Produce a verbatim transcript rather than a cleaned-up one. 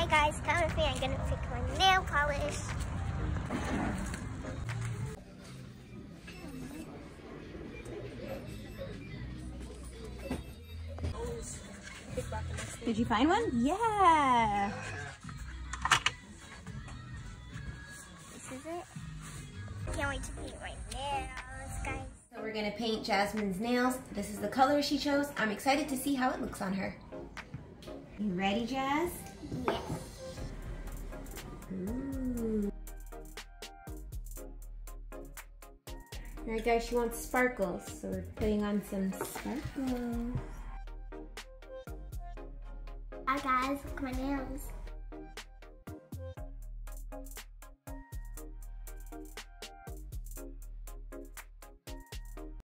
Hi guys, come with me. I'm gonna pick my nail polish. Did you find one? Yeah. This is it. Can't wait to paint my nails, guys. So we're gonna paint Jasmine's nails. This is the color she chose. I'm excited to see how it looks on her. You ready, Jazz? Yes. Ooh. Alright guys, she wants sparkles, so we're putting on some sparkles. Hi guys, look at my nails.